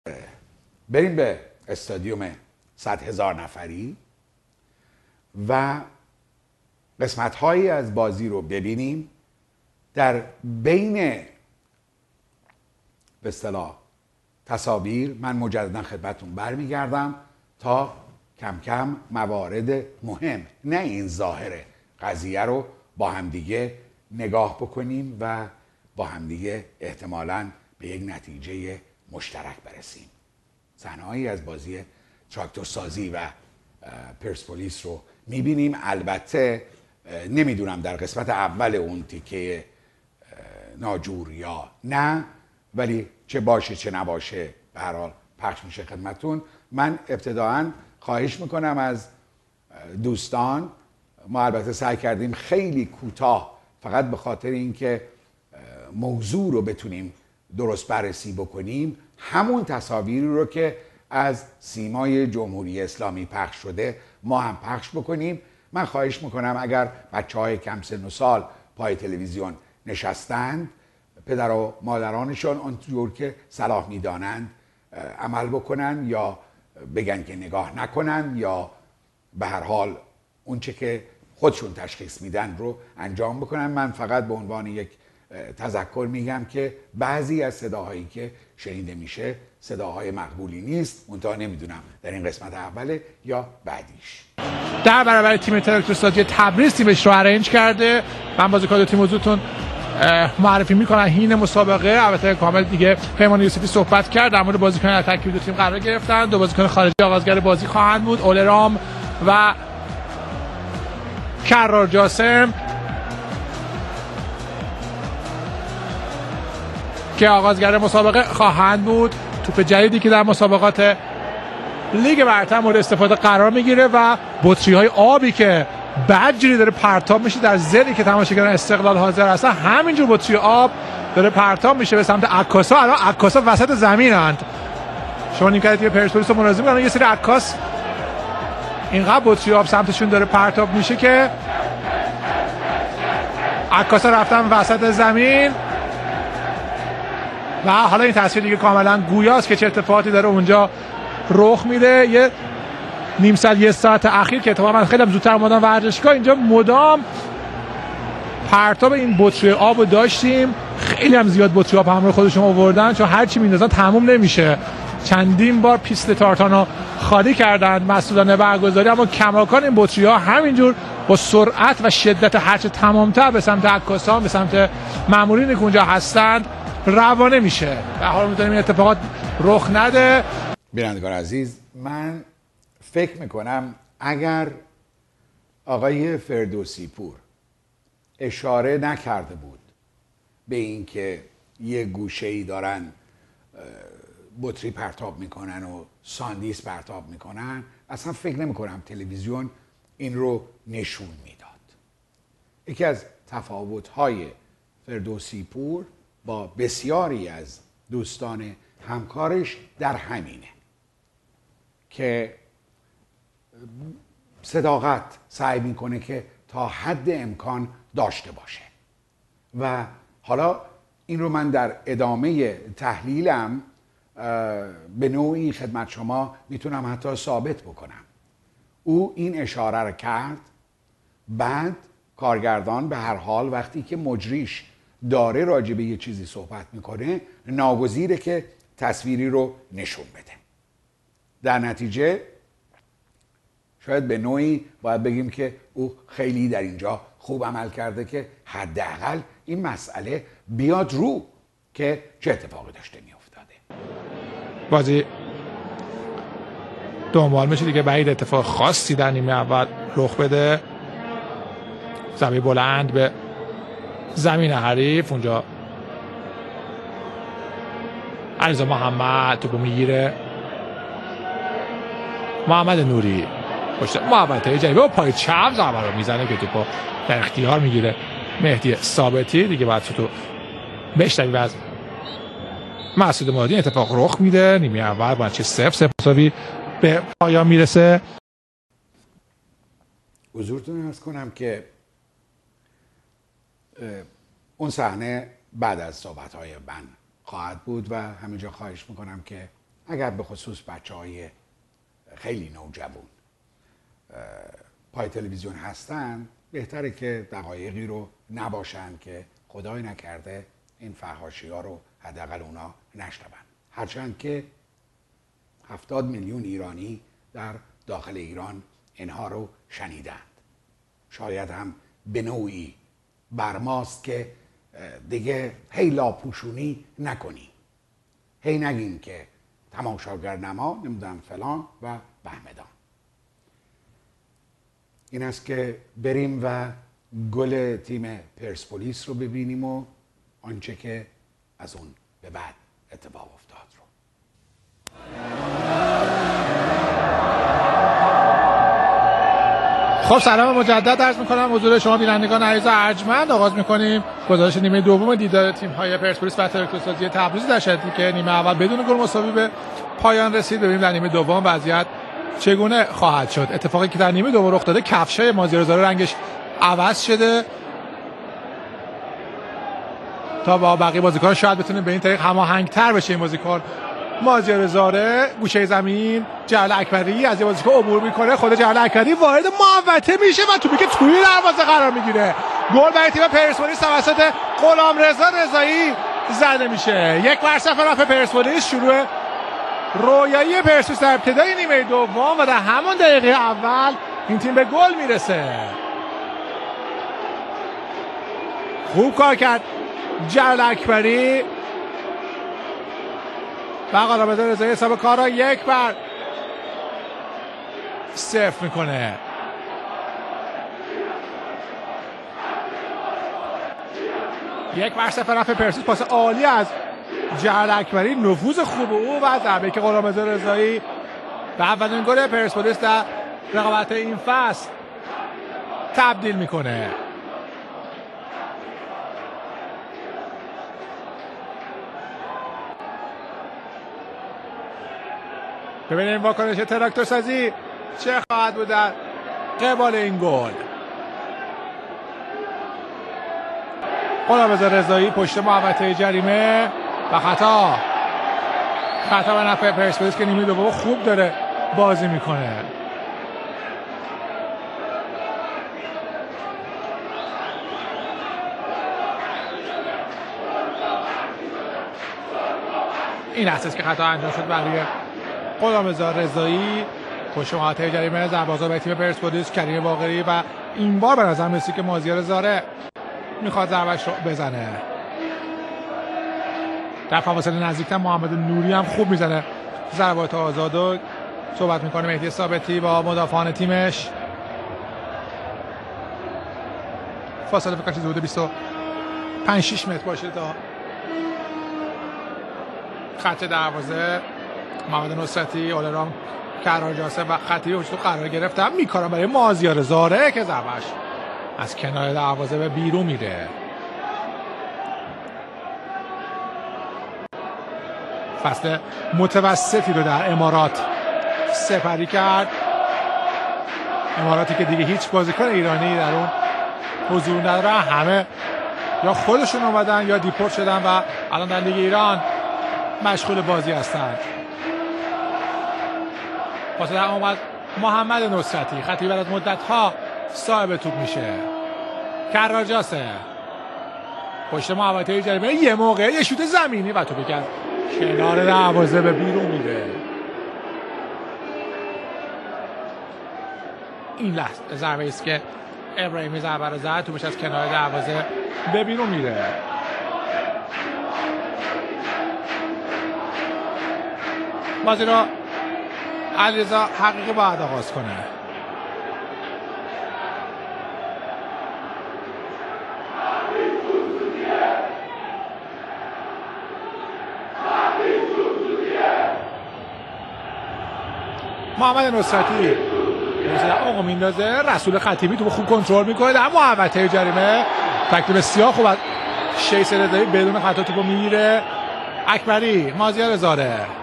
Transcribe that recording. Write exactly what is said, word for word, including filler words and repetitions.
بریم به استادیوم صد هزار نفری و قسمت هایی از بازی رو ببینیم. در بین به اصطلاح تصاویر من مجددا خدمتتون برمیگردم تا کم کم موارد مهم، نه این ظاهر قضیه رو با همدیگه نگاه بکنیم و با همدیگه احتمالاً به یک نتیجه مشترک برسیم. صحنه‌هایی از بازی تراکتور سازی و پرسپولیس رو میبینیم. البته نمیدونم در قسمت اول اون تیکه ناجور یا نه، ولی چه باشه چه نباشه به هر حال پخش میشه خدمتتون. من ابتداعاً خواهش میکنم از دوستان، ما البته سعی کردیم خیلی کوتاه فقط به خاطر اینکه موضوع رو بتونیم درست بررسی بکنیم، همون تصاویری رو که از سیمای جمهوری اسلامی پخش شده ما هم پخش بکنیم. من خواهش میکنم اگر بچه های کم سن و سال پای تلویزیون نشستند، پدر و مادرانشون آنطور که صلاح میدانند عمل بکنن یا بگن که نگاه نکنن، یا به هر حال اون چه که خودشون تشخیص میدن رو انجام بکنن. من فقط به عنوان یک تذکر میگم که بعضی از صداهایی که شنیده میشه صداهای مقبولی نیست. منتها نمیدونم در این قسمت اوله یا بعدیش. در برابر تیم تراکتور سازی تبریز تیمش رو ارنج کرده. من بازیکن تیم حضورتون معرفی میکنم. هین مسابقه البته کامل دیگه پیمان یوسفی صحبت کرد در مورد بازیکن در ترکیب دو تیم قرار گرفتن. دو بازیکن خارجی آغازگر بازی خواهند بود، اولرام و کرار جاسم که آغازگر مسابقه خواهند بود. توپ جدیدی که در مسابقات لیگ برتر مورد استفاده قرار میگیره و بطری های آبی که بدجوری داره پرتاب میشه در ذری که تماشاگران استقلال حاضر هستن، همینجور بطری آب داره پرتاب میشه به سمت عکاسا. الان عکاسا وسط زمینند. شما نیمکت تیم پرسپولیس رو ملاحظه می‌کنید، یه سری عکاس اینقدر بطری آب سمتشون داره پرتاب میشه که عکاسا رفتن وسط زمین و حالا این تصویر دیگه کاملا گویاست که چه اتفاقاتی داره اونجا رخ میده. یه نیم ساعت یه ساعت اخیر که اتفاقا من خیلی زودتر اومدم ورزشگاه، اینجا مدام پرتاب این بطری آب داشتیم. خیلی هم زیاد بطری آب همراه خودشون آوردن چون هر چی میندازن تموم نمیشه. چندین بار پیست تارتانو خالی کردن مسئولان برگزاری، اما کماکان این بطری ها همینجور با سرعت و شدت هرچه تمامتر به سمت عکاسان، به سمت مامورینی که اونجا هستند روانه میشه. به حال می‌دونیم این اتفاقات رخ نده. بینندگان عزیز، من فکر میکنم اگر آقای فردوسی پور اشاره نکرده بود به این که یه گوشه‌ای دارن بطری پرتاب میکنن و ساندیس پرتاب میکنن، اصلا فکر نمیکنم تلویزیون این رو نشون میداد. یکی از تفاوت‌های فردوسی پور با بسیاری از دوستان همکارش در همینه که صداقت سعی میکنه که تا حد امکان داشته باشه. و حالا این رو من در ادامه تحلیلم به نوعی خدمت شما میتونم حتی ثابت بکنم. او این اشاره رو کرد، بعد کارگردان به هر حال وقتی که مجریش داره راجع به یه چیزی صحبت میکنه ناگزیره که تصویری رو نشون بده. در نتیجه شاید به نوعی باید بگیم که او خیلی در اینجا خوب عمل کرده که حداقل این مسئله بیاد رو که چه اتفاقی داشته میافتاده. بازی دنبال میشه دیگه، بعید اتفاق خاصی در نیمه اول رخ بده. ضربه بلند به زمین حریف، اونجا علیرضا محمد توپو میگیره. محمد نوری پشت محمد جلیلی با پای چپ ضربه رو میزنه که توپو در اختیار میگیره مهدی ثابتی. دیگه بعد تو بشتری از مسعود مرادی اتفاق رخ میده. نیمه اول با چه صفر صفر مساوی به پایان میرسه. حضورتون عرض کنم که اون صحنه بعد از صحبت‌های من خواهد بود و همینجا خواهش میکنم که اگر به خصوص بچه های خیلی نوجوان پای تلویزیون هستن بهتره که دقایقی رو نباشن که خدای نکرده این فحاشی ها رو حداقل اونا نشنون. هرچند که هفتاد میلیون ایرانی در داخل ایران اینها رو شنیدند. شاید هم به نوعی بر ماست که دیگه هی لاپوشونی نکنی، هی نگیم که تماشاگر نما نمیدونم فلان و بهمدان. این است که بریم و گل تیم پرسپولیس رو ببینیم و آنچه که از اون به بعد اتفاق افتاد رو. خب سلام مجدد عرض میکنم حضور شما بینندگان عزیز ارجمند. آغاز میکنیم گزارش نیمه دوم دیدار تیم های پرسپولیس و تراکتورسازی تبریز در شرایطی که نیمه اول بدون گل مساوی به پایان رسید. ببینیم در نیمه دوم وضعیت چگونه خواهد شد. اتفاقی که در نیمه دوم رخ داده، کفشای مازیار زاره رنگش عوض شده تا با بقیه بازیکنان شاید بتونه به این طریق هماهنگ‌تر بشه. این بازیکن مازیار زاره گوشه زمین، جلال اکبری از یه بازیکن عبور میکنه، خود جلال اکبری وارد محوطه میشه و توپی که توی دروازه قرار میگیره. گل برای تیم پرسپولیس توسط غلامرضا رضایی زده میشه. یک بر صفر رفت پرسپولیس. شروع رویایی پرسپولیس در ابتدای نیمه دوم و در همان دقیقه اول این تیم به گل میرسه. خوب کار کرد جلال اکبری و غلامرضا رضایی حساب کار را یک بر صفر میکنه. یک بر صفر رفت پرسپولیس. پاس عالی از جلال اکبری، نفوذ خوب او و ضربه‌ای که غلامرضا رضایی به اولین گل پرسپولیس در رقابت این فصل تبدیل میکنه. ببینیم واکنش تراکتورسازی چه خواهد بود در قبال این گل. غلامرضا رضایی پشت محوطه جریمه و خطا خطا به نفع پرسپولیس که نیمه دوم خوب داره بازی میکنه. این است که خطا انجام شد برای غلامرضا رضایی پشت محوطه جریمه. ضربه‌آزاد برای تیم پرسپولیس کریم باقری و این بار به نظر میاد که مازیار زاره میخواد ضربه‌اش رو بزنه. در فاصله نزدیکتر محمد نوری هم خوب میزنه ضربات آزادو. صحبت میکنه مهدی ثابتی با مدافعان تیمش. فاصله فکر کنم حدود بیست و پنج شش متر باشه تا خط دروازه. محمد نصرتی، اولرام کرارجاسه و خطی هجوم قرار گرفتن میکارن برای مازیار زاره که ضربه‌اش از کنار دروازه به بیرون میره. فصل متوسطی رو در امارات سپری کرد. اماراتی که دیگه هیچ بازیکن ایرانی در اون حضور نداره، همه یا خودشون اومدن یا دیپورت شدن و الان در لیگ ایران مشغول بازی هستند. واسه در اومد محمد نصرتی، خطی بعد از مدت‌ها صاحب توپ میشه. کرارجاسه پشت محوطه جریمه، یه موقع یه شوت زمینی و توپی که از کنار دروازه به بیرون میره. این لحظه ضربه است که ابراهیمی ضربه رو زد، توپش از کنار دروازه به بیرون میره. بازی رو علیرضا حقیقی باید آغاز کنه. محمد نصرتی آقا میندازه، رسول خطیبی تو خوب کنترل میکنه در محوطه جریمه. تکلیف بسیار خوب از شیس رضایی بدون خطا توپو میگیره. اکبری، مازیار زاره